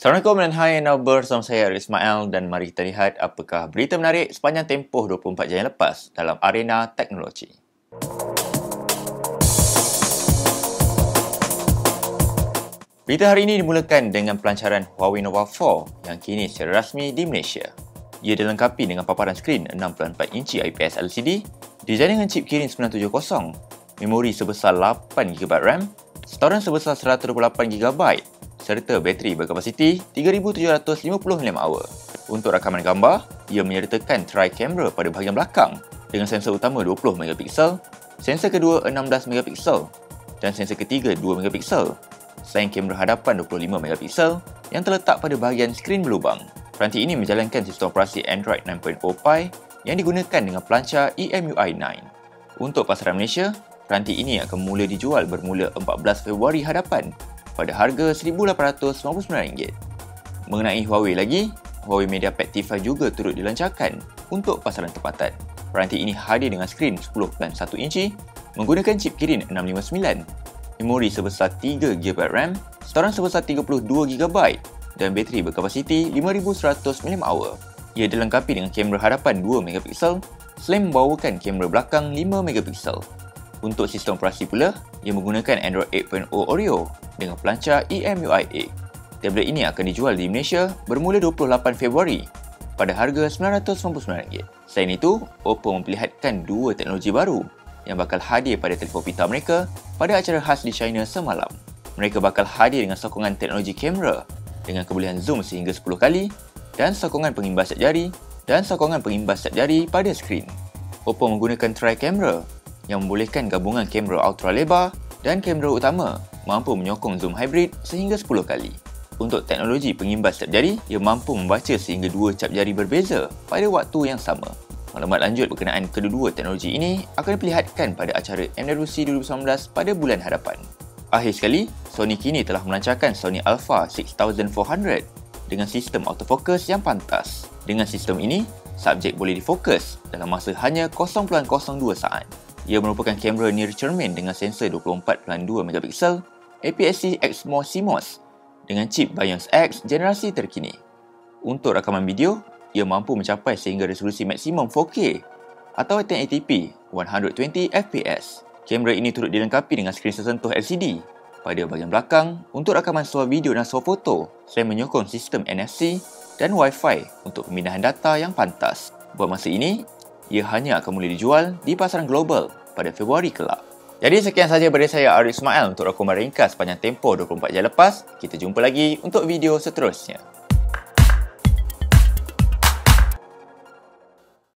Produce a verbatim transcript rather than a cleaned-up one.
Assalamualaikum dan hai anda bersama saya Arif Ismail dan mari kita lihat apakah berita menarik sepanjang tempoh dua puluh empat jam yang lepas dalam arena teknologi. Berita hari ini dimulakan dengan pelancaran Huawei Nova empat yang kini secara rasmi di Malaysia. Ia dilengkapi dengan paparan skrin enam puluh empat inci I P S L C D, dijaring dengan chip Kirin sembilan tujuh kosong, memori sebesar lapan gigabyte RAM, storan sebesar seratus dua puluh lapan gigabyte, serta bateri berkapasiti tiga ribu tujuh ratus lima puluh miliampere hour. Untuk rakaman gambar, ia menyertakan tri-kamera pada bahagian belakang dengan sensor utama dua puluh megapiksel, sensor kedua enam belas megapiksel dan sensor ketiga dua megapiksel. Selain kamera hadapan dua puluh lima megapiksel yang terletak pada bahagian skrin berlubang. Peranti ini menjalankan sistem operasi Android sembilan titik kosong Pie yang digunakan dengan pelancar E M U I sembilan. Untuk pasaran Malaysia, peranti ini akan mula dijual bermula empat belas Februari hadapan pada harga seribu lapan ratus sembilan puluh sembilan ringgit. Mengenai Huawei lagi, Huawei MediaPad T lima juga turut dilancarkan untuk pasaran tempatan. Peranti ini hadir dengan skrin sepuluh perpuluhan satu inci, menggunakan chip Kirin enam lima sembilan, memori sebesar tiga gigabyte RAM, storan sebesar tiga puluh dua gigabyte dan bateri berkapasiti lima ribu seratus miliampere hour. Ia dilengkapi dengan kamera hadapan dua megapiksel selain membawakan kamera belakang lima megapiksel. Untuk sistem operasi pula, ia menggunakan Android lapan titik kosong Oreo dengan pelancar E M U I eight. Tablet ini akan dijual di Malaysia bermula dua puluh lapan Februari pada harga sembilan ratus sembilan puluh sembilan ringgit. Selain itu, Oppo memperlihatkan dua teknologi baru yang bakal hadir pada telefon pintar mereka pada acara khas di China semalam. Mereka bakal hadir dengan sokongan teknologi kamera dengan kebolehan zoom sehingga sepuluh kali dan sokongan pengimbas siap jari dan sokongan pengimbas siap jari pada skrin. Oppo menggunakan tri-kamera yang membolehkan gabungan kamera ultra lebar dan kamera utama mampu menyokong zoom hybrid sehingga sepuluh kali. Untuk teknologi pengimbas cap jari, ia mampu membaca sehingga dua cap jari berbeza pada waktu yang sama. Maklumat lanjut berkenaan kedua-dua teknologi ini akan diperlihatkan pada acara M W C dua ribu sembilan belas pada bulan hadapan. Akhir sekali, Sony kini telah melancarkan Sony Alpha enam empat ratus dengan sistem autofocus yang pantas. Dengan sistem ini, subjek boleh difokus dalam masa hanya kosong perpuluhan kosong dua saat. Ia merupakan kamera near cermin dengan sensor dua puluh empat perpuluhan dua megapiksel, A P S C Exmor C M O S dengan chip Bionic X generasi terkini. Untuk rakaman video, ia mampu mencapai sehingga resolusi maksimum empat K atau sepuluh eighty p seratus dua puluh F P S. Kamera ini turut dilengkapi dengan skrin sesentuh L C D pada bahagian belakang untuk rakaman suara video dan suara foto selain menyokong sistem N F C dan Wi-Fi untuk pemindahan data yang pantas. Buat masa ini, ia hanya akan mula dijual di pasaran global pada Februari kelak. Jadi sekian sahaja dari saya Arif Ismail untuk rakaman ringkas sepanjang tempoh dua puluh empat jam lepas. Kita jumpa lagi untuk video seterusnya.